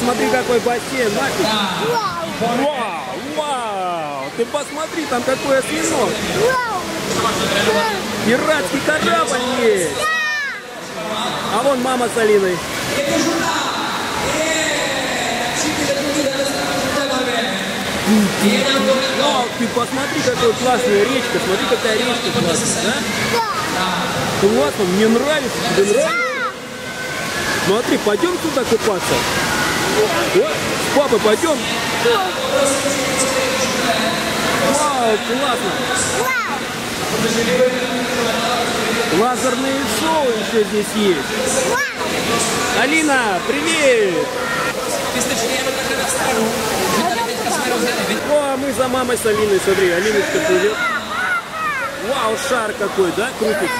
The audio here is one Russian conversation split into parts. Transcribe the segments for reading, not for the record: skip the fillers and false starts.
смотри, какой бассейн, Мафик. Вау, вау, ты посмотри, там какой осьминог. Пиратский корабль есть. А вон мама с Алиной. О, ты посмотри, какая классная речка. Смотри, какая речка классная, да? Классно, мне нравится. Тебе нравится? Смотри, пойдем туда купаться. Вот, с папой пойдем. Вау, классно. Лазерные шоу еще здесь есть. Алина, привет! О, мы за мамой с Алиной, смотри, Алиночка плывет. Вау, шар какой, да, крутится?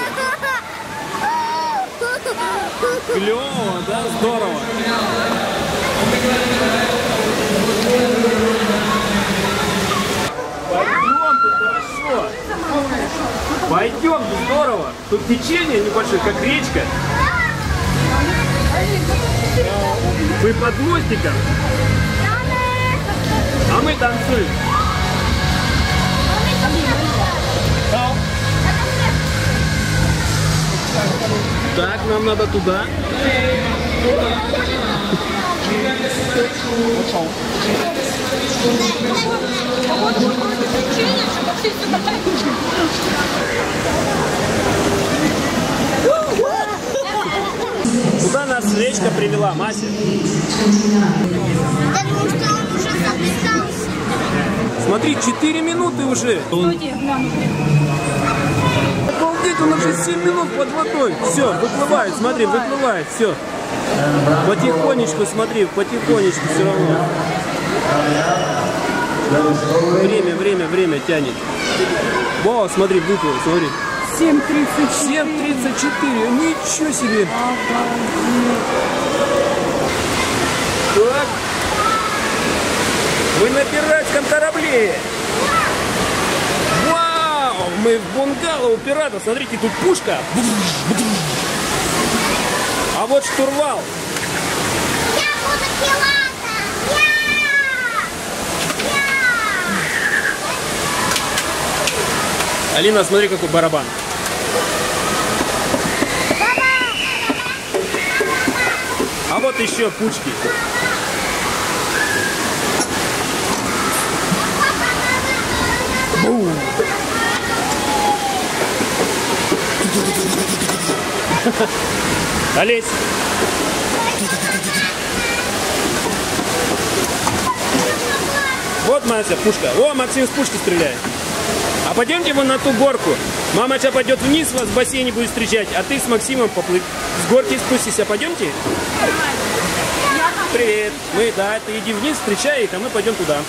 Клево, да, здорово. Пойдем, тут хорошо. Пойдем, здорово. Тут течение небольшое, как речка. Мы под мостиком. А мы танцуем. Так, нам надо туда. Куда нас речка привела, Мася? Потому что он уже записался. Смотри, 4 минуты уже. Обалдеть, он уже 7 минут под водой. Все, выплывает, смотри, выплывает, все. Потихонечку, смотри, потихонечку все равно. Время тянет. О, смотри, выплыл, смотри. 7:34. 7:34, ничего себе. Так. Мы на пиратском корабле. Вау, мы в бунгало у пиратов. Смотрите, тут пушка. А вот штурвал. Я буду пилотом. Алина, смотри, какой барабан. А вот еще пучки. Олесь. Вот, Мася, пушка. О, Максим с пушки стреляет. А пойдемте вон на ту горку. Мама сейчас пойдет вниз, вас в бассейне будет встречать, а ты с Максимом поплыть. С горки спустись, пойдемте? Привет. Мы, да, ты иди вниз, встречай их, а мы пойдем туда.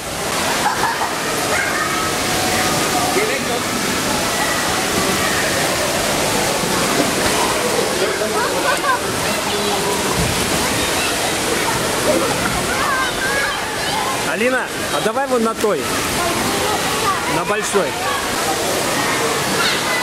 Алина, а давай вон на той, на большой.